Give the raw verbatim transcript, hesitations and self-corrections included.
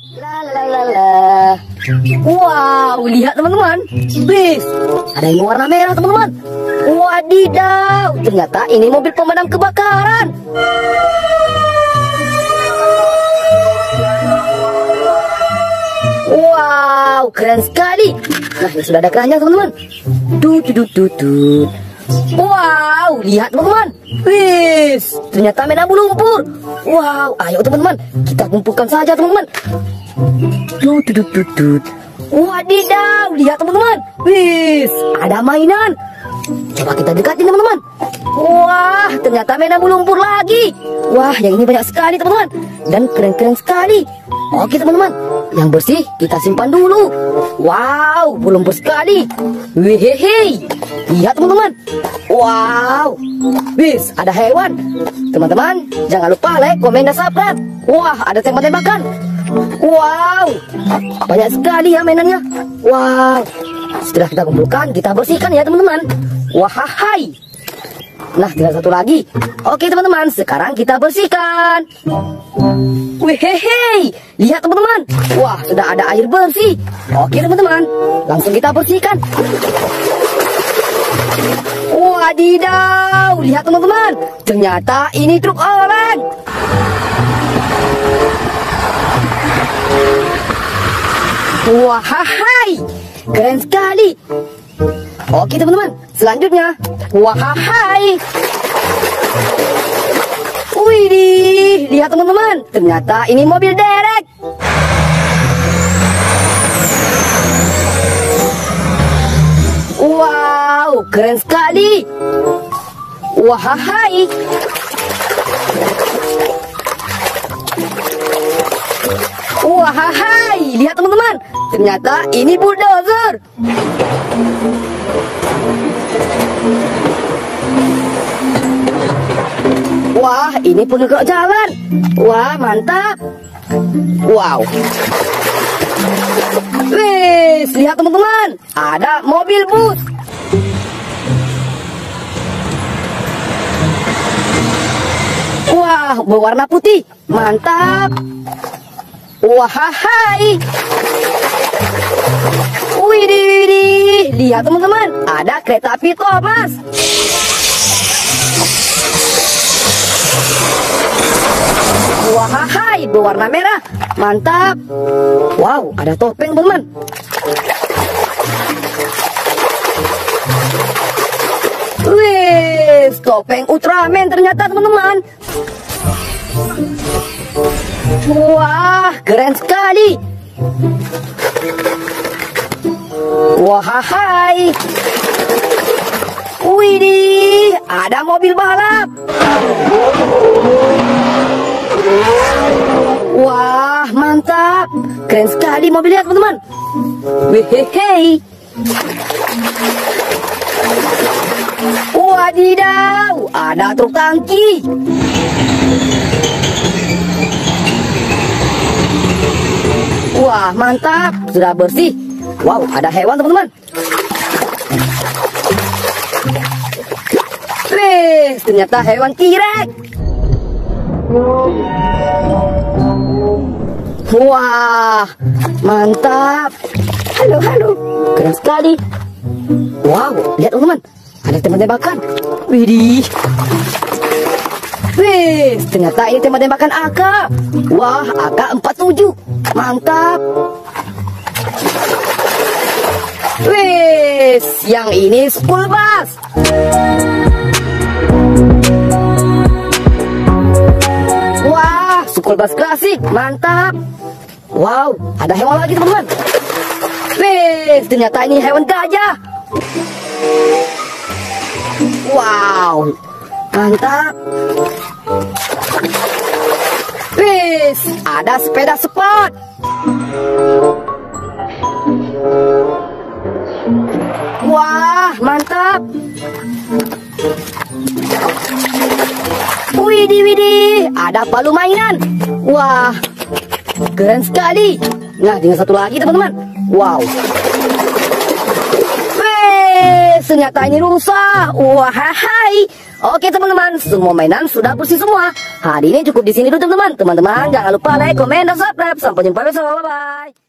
La la la la. Wow, lihat teman-teman. Bis, ada yang warna merah teman-teman. Wadidaw, ternyata ini mobil pemadam kebakaran. Wow, keren sekali. Nah, ini sudah ada keranjang teman-teman. Tut tut tut tut. Wow, lihat teman-teman. Wis, ternyata menabu lumpur. Wow, ayo teman-teman, kita kumpulkan saja teman-teman. Tut tut tut tut. Wadidaw, lihat teman-teman. Wis, ada mainan. Coba kita dekatin teman-teman. Wah, ternyata menabu lumpur lagi. Wah, yang ini banyak sekali teman-teman. Dan keren-keren sekali. Oke teman-teman, yang bersih kita simpan dulu. Wow, lumpur sekali. Wehehe, lihat teman-teman. Wow, wis, ada hewan. Teman-teman, jangan lupa like, komen, dan subscribe. Wah, ada tembak-tembakan. Wow, banyak sekali ya mainannya. Wow, setelah kita kumpulkan, kita bersihkan ya teman-teman. Wahai. Nah, tinggal satu lagi. Oke teman-teman, sekarang kita bersihkan. Wehehe, lihat teman-teman. Wah, sudah ada air bersih. Oke teman-teman, langsung kita bersihkan. Wadidaw, lihat teman-teman. Ternyata ini truk oleng. Wahai, keren sekali. Oke teman-teman, selanjutnya. Wahai. Widih, lihat teman-teman. Ternyata ini mobil derek. Wow, keren sekali. Wahai. Wahai, lihat teman-teman. Ternyata ini bulldozer. Wah, ini penggerak jalan. Wah, mantap. Wow. Wih, lihat teman-teman. Ada mobil bus. Wah, berwarna putih. Mantap. Wahai. Widih, widih. Lihat teman-teman. Ada kereta api Thomas. Wahai, berwarna merah. Mantap. Wow, ada topeng teman-teman. Wih, topeng Ultraman ternyata teman-teman. Wah, keren sekali. Wahai. Widih, ada mobil balap. Wah, mantap. Keren sekali mobilnya teman-teman. Wehehe. Wadidaw, ada truk tangki. Wah, mantap. Sudah bersih. Wow, ada hewan teman-teman. Wih, ternyata hewan T-Rex. Wah, mantap. Halo, halo. Keren sekali. Wow, lihat teman-teman. Ada tembak-tembakan. Widih. Wih, ternyata ini tembak-tembakan A K. Wah, A K empat puluh tujuh. Mantap. Wih, yang ini school bus. Wah, school bus klasik. Mantap. Wow, ada hewan lagi teman-teman. Wih, ternyata ini hewan gajah. Wow, mantap. Wih, ada sepeda sport. Wah, mantap. Widih, widih, ada palu mainan. Wah, keren sekali. Nah, tinggal satu lagi teman-teman. Wow. Wih, ternyata ini rusak. Wahai. Oke teman-teman, semua mainan sudah bersih semua. Hari ini cukup di sini dulu teman-teman. Teman-teman jangan lupa like, komen, dan subscribe. Sampai jumpa besok. Bye bye.